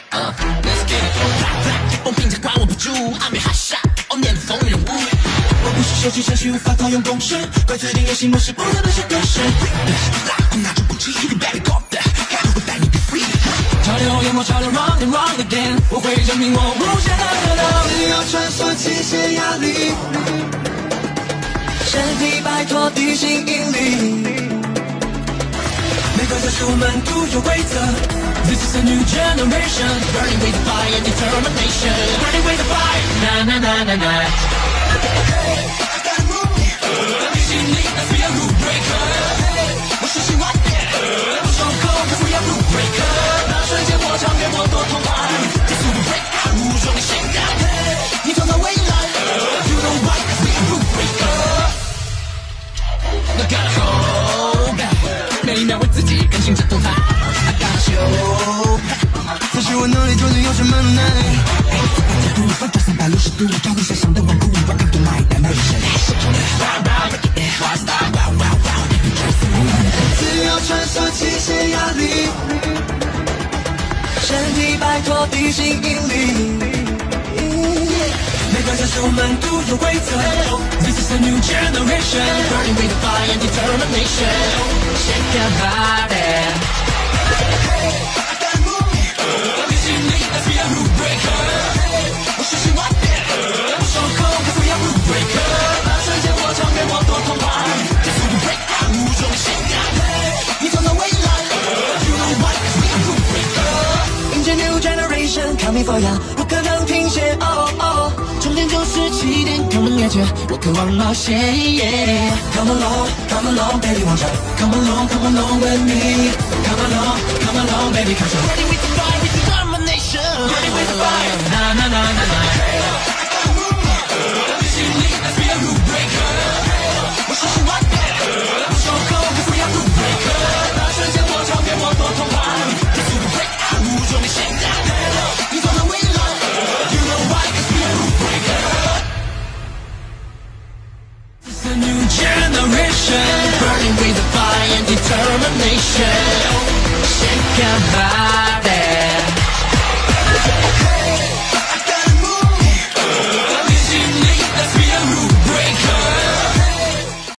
Let's get it。风评价管我不住，阿美哈夏，偶念的风云人物。我不是手机程序无法套用公式，怪罪定游戏模式不能那些格式。拿出武器 ，Baby go there， 我带你 be free。潮流淹没潮流 ，wrong and wrong again， 我会证明我无限的可能。自由穿梭极限压力，身体摆脱地心引力。每个教室我们都有规则。This is a new generation, burning with fire and determination. Burning with fire, na na na na na. Hey, I gotta move. 地心引力 ，Let's be a rule breaker. 我是希望，不受控，不要 rule breaker. 那瞬间我唱给我多痛快，这速度 break out， 让你心跳。你创造未来 ，You know why? 'Cause we are rule breaker. I gotta hold back， 每一秒为自己更新这动态。I gotta show back， 或许我能力究竟有什么能耐？角度翻转360度，照顾想象的顽固。Welcome to my dimension。自由穿梭极限压力，身体摆脱地心引力。每个教室我们都有规则。This is a new generation, burning with fire and determination. Shake your body. Hey, I gotta move. 地心引力 ，Let's be a rule breaker. 我是希望，不受控，不要 rule breaker. 那瞬间我唱给我多痛快，这速度 break out， 让你心跳。你创造未来 ，You know why? 'Cause we are rule breaker. 迎接 new generation, coming for ya， 不可能停歇。终点就是起点，他们灭绝，我渴望冒险。Come along, come along, baby， 往上 Come along, come along with me. Come along, come along, baby， 看手 Ready with the fire, with the determination. Ready with the fire, na na na na na. Hey, I gotta move. 地心引力 ，Let's be a rule breaker. 我是希望，不受控，不要 rule breaker. 那瞬间我唱给我多痛快，这速度 break out， 让你心跳。你创造未来 ，You know why? 'Cause we are rule breaker. It's a new generation, burning with the fire and determination. Shake your body.